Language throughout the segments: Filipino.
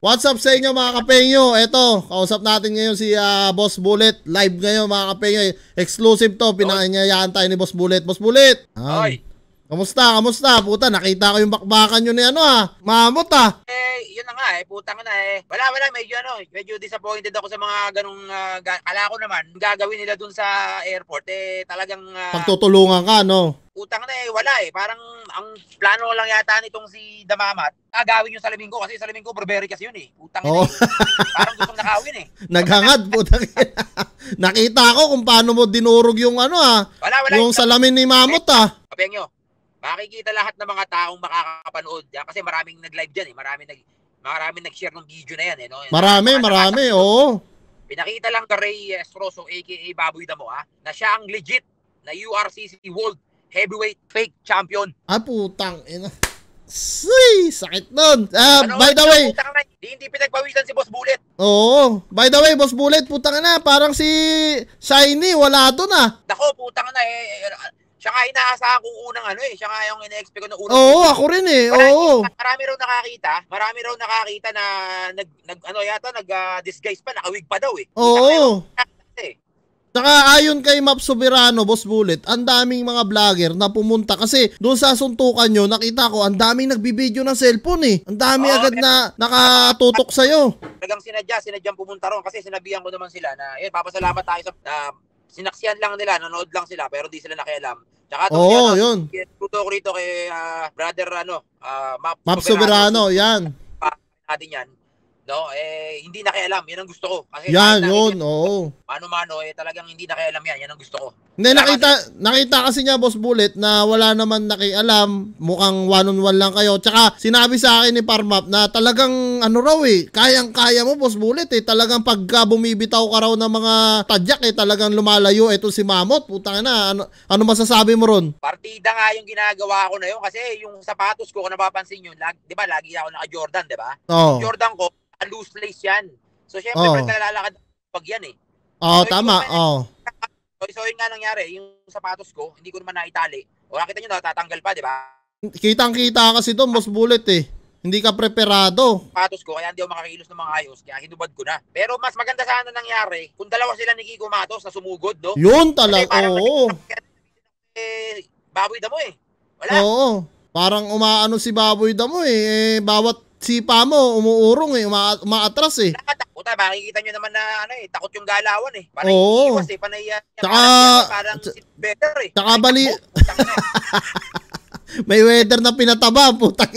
What's up sa inyo mga kapengyo? Eto, kausap natin ngayon si Boss Bullet. Live ngayon mga kapengyo. Exclusive to, pinanyayaan tayo ni Boss Bullet. Boss Bullet! Oy! Kamusta? Kamusta? Puta, nakita ko yung bakbakan nyo ni Mamot Yun na nga putang na Wala, medyo disappointed ako sa mga ganung kala ko naman, gagawin nila dun sa airport, talagang pagtutulungan ka, no? Putang na wala parang ang plano lang yata nitong si Damamat, agawin yung salamin ko kasi salamin ko Burberry kasi yun putang na parang gustong nakawin Naghangad, putang nakita ko kung paano mo dinurog yung wala, yung salamin ni Mamot Kapengyo, makikita lahat ng mga taong makakapanood yan kasi maraming nag-live dyan maraming nag-share ng video na yan no? Marami, oo. Pinakita lang ka Ray Estroso aka Baboy Damo na siya ang legit na URCC World Heavyweight Fake Champion. Putang ina. Sakit nun. By the way, hindi pinagpawisan si Boss Bullet. Oo. By the way, Boss Bullet, putang ina, parang si Shiny wala doon Nako, putang na siya nga inaasahan kong unang siya nga yung ina-expect ko na unang. Oo, ako rin oo. Marami raw nakakita na nag-disguise pa, nakawig pa daw Oo. Saka ayon kay Map Soberano, Boss Bullet, ang daming mga vlogger na pumunta kasi doon sa suntukan nyo, nakita ko ang daming nagbibideo ng cellphone Ang dami agad na nakatutok sa'yo. Talagang sinadyang pumunta ron kasi sinabihan ko naman sila na papasalamat tayo sa sinaksiyan lang nila, nanood lang sila pero di sila nakialam. Tsaka yun. Tuto ko rito kay brother Map Soberano, yan. Natin yan. No, hindi nakialam, yan ang gusto ko. Kasi oo. Mano-mano, talagang hindi nakialam yan ang gusto ko. Hindi, nakita kasi niya, Boss Bullet, na wala naman nakialam, mukhang one-on-one lang kayo. Tsaka, sinabi sa akin ni Parmap na talagang, kayang-kaya mo, Boss Bullet, talagang pagka bumibitaw ka raw ng mga tadyak, talagang lumalayo, ito si Mamot, putang na, ano masasabi mo ron? Partida nga yung ginagawa ko na yun, kasi yung sapatos ko, kung napapansin yun, di ba, lagi ako naka-Jordan, di ba? Oh. Jordan ko, loose lace yan. So, syempre, pag nalalakad pag yan tama, So, yun nga nangyari, yung sapatos ko, hindi ko naman naitali. O, nakita nyo, natatanggal pa, di ba? Kitang-kita kasi doon, Boss Bullet Hindi ka preparado. Sapatos ko, kaya hindi ako makakilos ng mga ayos, kaya hinubad ko na. Pero mas maganda sana nangyari, kung dalawa sila ni Kiko Matos na sumugod, no? Yun talaga, oo. Baboy Damo Wala. Oo. Parang umaano si Baboy Damo bawat sipa mo, umuurong umaatras Puta, makikita nyo naman na takot yung galawan Parang iiwas panay parang si better Tsaka may weather na pinataba, putang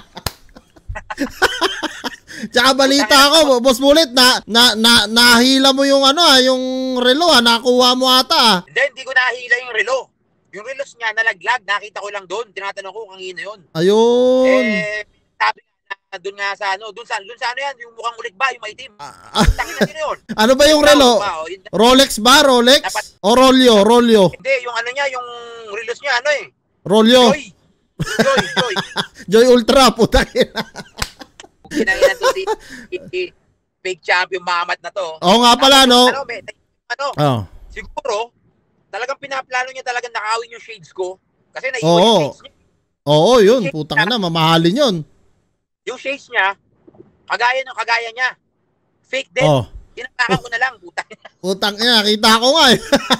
Tsaka balita ko, Boss Bullet, nahila mo yung yung relo nakuha mo ata Hindi ko nahila yung relo. Yung relos niya nalaglag, nakita ko lang doon. Tinatanong ko kung hino yun. Ayun. Sabi doon nga sa doon sa yan, yung mukhang ulit ba, yung maitim. Tangin na yun. Ano ba yung relo? Rolex ba? Rolex? O Rolio? Hindi, yung niya, yung relos niya, Rolio. Joy. Joy Ultra, putang Kinangina to si fake champion Mamat na to. Oo nga pala, no? Siguro, talagang pinaplano niya talagang nakawin yung shades ko. Kasi naiwan yung shades niya. Oo, yun. Putang na, mamahalin yun. Yung shades niya, kagaya niya. Fake din. Tinatakan ko na lang, putang. Putang ina, kita ko nga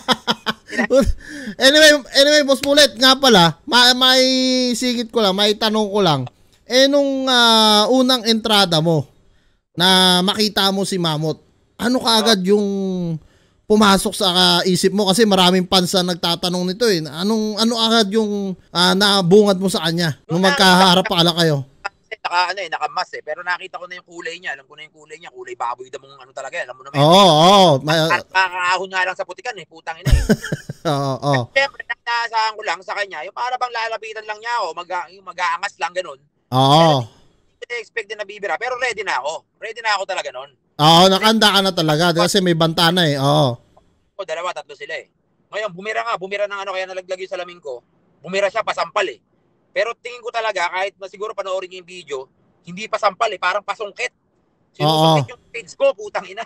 Anyway, Boss Bullet, nga pala, may singit ko lang, may tanong ko lang. Nung unang entrada mo, na makita mo si Mamot, ano kaagad yung pumasok sa isip mo? Kasi maraming fans na nagtatanong nito Ano agad yung nabungad mo sa kanya nung magkaharap pala kayo? Nakamas pero nakita ko na yung kulay niya. Alam ko na yung kulay niya. Kulay baboy damong talaga. Alam mo naman. Nakakahon nga lang sa putikan putang ina Oo. Siyempre, nakasahan ko lang sa kanya. Yung para bang lalapitan lang niya ako. Mag-aangas lang ganun. Oo. Hindi expect din na bibira. Pero ready na ako. Ready na ako talaga nun. Oo, nakanda ka na talaga. Kasi may banta na Oo. Dalawa, tatlo sila Ngayon, bumira ng kaya nalaglag yung salamin ko. Bumira siya, pasampal Pero tingin ko talaga, kahit na siguro panoorin niyo yung video, hindi pa sampal parang pasungkit. Sinusungkit yung page ko, putang ina.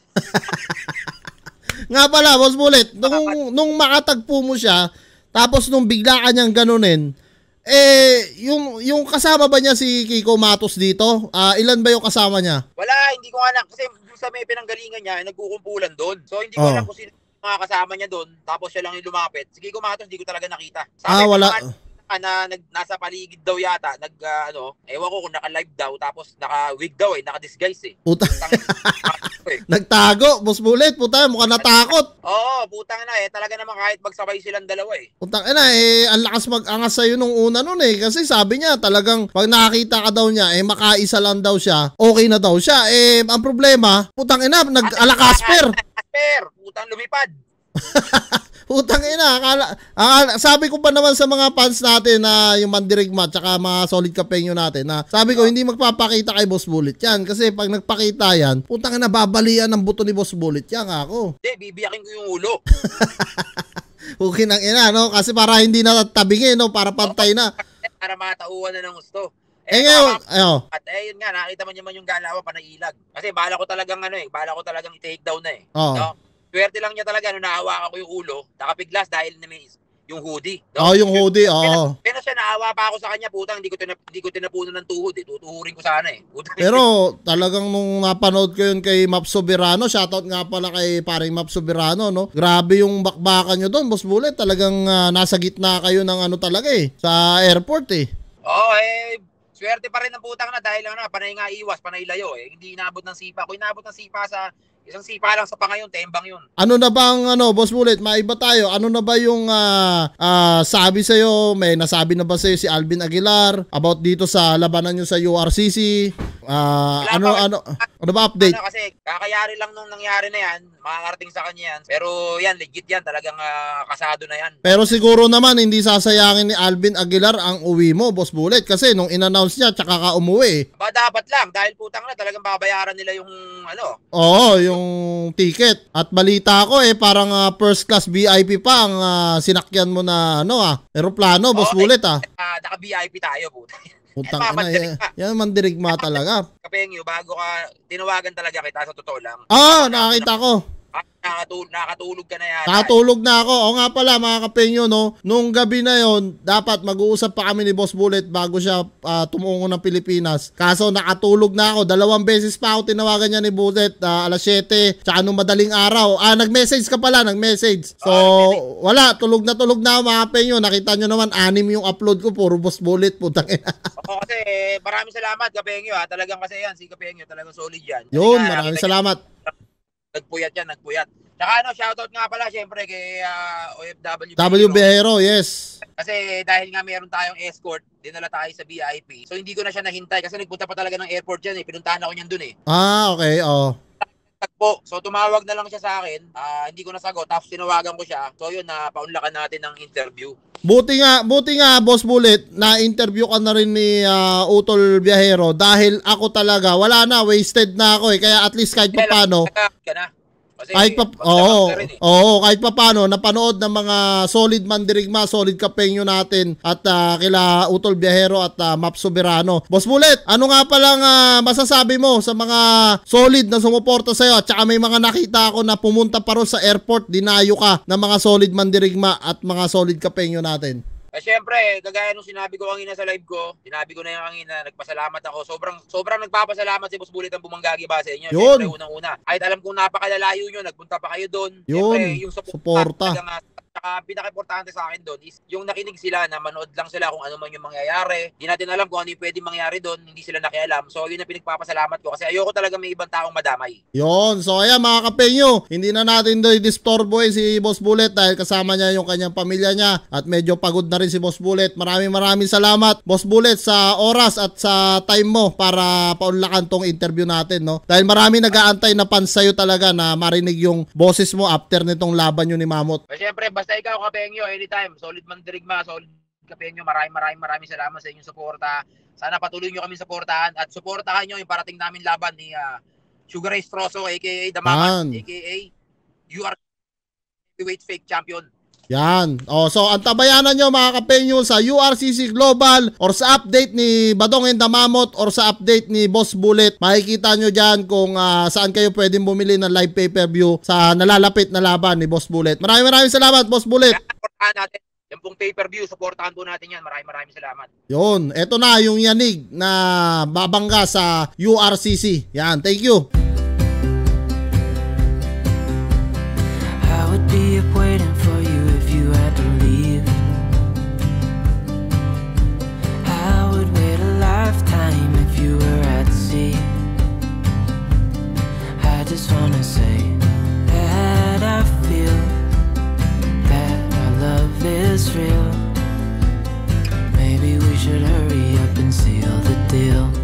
Nga pala, Boss Bullet, nung makatagpo mo siya, tapos nung bigla ka niyang ganunin, Yung kasama ba niya si Kiko Matos dito? Ilan ba yung kasama niya? Wala, hindi ko alam. Kasi sa may pinanggalingan niya, nagkukumpulan doon. So, hindi ko alam kung sino mga kasama niya doon. Tapos siya lang yung lumapit. Si Kiko Matos, hindi ko talaga nakita. Sabi, Wala. Nasa paligid daw yata, ewan ko kung naka-live daw, tapos naka-wig daw naka-disguise Puta. Nagtago, Boss Bullet, puta, mukhang natakot. Oo, putang na talaga naman kahit magsabay silang dalawa Putang ina, ang lakas mag-angas sa'yo nung una nun kasi sabi niya talagang pag nakakita ka daw niya, makaisa lang daw siya, okay na daw siya. Ang problema, putang ina, nag-alakasper. Putang lumipad. Putang ina, sabi ko pa naman sa mga fans natin na yung Mandirigma tsaka mga solid kapenyo natin na sabi ko hindi magpapakita kay Boss Bullet yan kasi pag nagpakita yan, putang ina, babalian ng buto ni Boss Bullet yan ako. Hindi, bibiyakin ko yung ulo. Okay nang ina, no? Kasi para hindi na tabingin, no? Para pantay na. Para matauhan na ng gusto. Ngayon, At yun nga, nakita mo naman yung galawa panailag. Kasi bala ko talagang i-take down na No? Swerte lang niya talaga nahawakan ko yung ulo, nakapiglas dahil na may yung hoodie. No? Yung hoodie, Pero siya naawa pa ako sa kanya, putang, hindi ko tinapuno ng tuhod tutuhurin ko sana Putang. Pero talagang nung napanood ko yun kay Map Soberano, shoutout nga pala kay paring Map Soberano, no? Grabe yung bakbakan nyo doon, Boss Bullet. Talagang nasa gitna kayo ng talaga sa airport swerte pa rin ng putang na dahil panay nga iwas, panay layo Hindi inaabot ng sipa. Kung inaabot ng sipa sa isang sipa lang sa pangayon, tembang yun. Ano na bang Boss Bullet, maiba tayo. Ano na ba yung sabi sa'yo, may nasabi na ba sa'yo si Alvin Aguilar about dito sa labanan nyo sa URCC? Ano ba update? Kasi kakayari lang nung nangyari na yan, makakarating sa kanya yan. Pero yan, legit yan, talagang kasado na yan. Pero siguro naman hindi sasayangin ni Alvin Aguilar ang uwi mo, Boss Bullet, kasi nung in-announce niya tsaka ka umuwi. Dapat lang, dahil putang na talagang babayaran nila yung yung ticket. At balita ko parang first class VIP pa ang sinakyan mo na eroplano, Boss Bullet Naka-VIP tayo, puta. Putang ina, yan Mandirigma talaga. Kapengyo, bago ka, tinawagan talaga kita sa totoo lang. Nakakita ko. Nakatulog ka na yan. Nakatulog na ako. O nga pala mga kapengyo, no, nung gabi na yon, dapat mag-uusap pa kami ni Boss Bullet bago siya tumungo ng Pilipinas. Kaso nakatulog na ako. 2 beses pa ako tinawagan niya ni Bullet, alas 7, tsaka nung madaling araw. Nag-message ka pala, nag-message. So, wala, tulog na ako mga kapengyo. Nakita nyo naman, 6 yung upload ko, puro Boss Bullet, putang ina. Kasi maraming salamat, Kapengyo. Talagang kasi yan, si Kapengyo, talagang solid yan. Yun, maraming salamat. Nagpuyat. Tsaka shoutout nga pala syempre kay OFW Bihero, yes. Kasi dahil nga meron tayong escort, dinala tayo sa VIP. So hindi ko na siya nahintay kasi nagpunta pa talaga ng airport yan Pinuntahan ako niyan dun Okay, So tumawag na lang siya sa akin, hindi ko nasagot, tapos tinawagan ko siya. So yun, paunlakan natin ng interview. Buti nga Boss Bullet, na-interview ka na rin ni Utol Biyahero dahil ako talaga, wala na, wasted na ako kaya at least kahit paano. Kahit paano napanood ng mga solid Mandirigma, solid kapenyo natin at kila Utol Biyahero at Map Soberano. Boss Bullet, ano nga palang masasabi mo sa mga solid na sumuporta sa'yo at saka may mga nakita ako na pumunta pa rin sa airport, dinayo ka ng mga solid Mandirigma at mga solid kapenyo natin? Siyempre, kagaya nung sinabi ko kanina sa live ko, sinabi ko na yung kanina, nagpasalamat ako. Sobrang nagpapasalamat si Boss Bullet ang bumanggagi ba sa inyo. Yun. Siyempre, unang-una. Kahit alam kong napakalalayo nyo, nagpunta pa kayo doon. Yun, siyempre, yung suporta. Saka pinaka-importante sa akin doon is yung nakinig sila na manood lang sila kung ano man yung mangyayari. Di natin alam kung ano yung pwede mangyari doon, hindi sila nakialam. So yun ang pinagpapasalamat ko kasi ayoko talaga may ibang taong madamay. Yun, so ayan mga kapenyo, hindi na natin doon i-disturbo si Boss Bullet dahil kasama niya yung kanyang pamilya niya at medyo pagod na rin si Boss Bullet. Maraming salamat Boss Bullet sa oras at sa time mo para paunlakan tong interview natin, no? Dahil marami nag-aantay na fans sa'yo talaga na marinig yung boses mo after nitong laban nyo ni Mamot. Siyempre, basta ikaw Kapengyo, anytime, solid Mandirigma, solid Kapengyo, maraming salamat sa inyong suporta. Sana patuloy nyo kami suportahan at suportahan nyo yung parating namin laban ni Sugar Ray Stroso aka Damaman, aka UR Heavyweight Fake Champion. Yan. So antabayanan nyo mga kapenyo sa URCC Global or sa update ni Badong and Damamot or sa update ni Boss Bullet. Makikita nyo dyan kung saan kayo pwedeng bumili ng live pay-per-view sa nalalapit na laban ni Boss Bullet. Maraming salamat Boss Bullet. Yan pong pay-per-view, supportahan po natin yan. Maraming salamat. Yun, eto na yung yanig na babangga sa URCC. Yan, thank you. I would be up waiting for you if you had to leave. I would wait a lifetime if you were at sea. I just wanna say that I feel that our love is real. Maybe we should hurry up and seal the deal.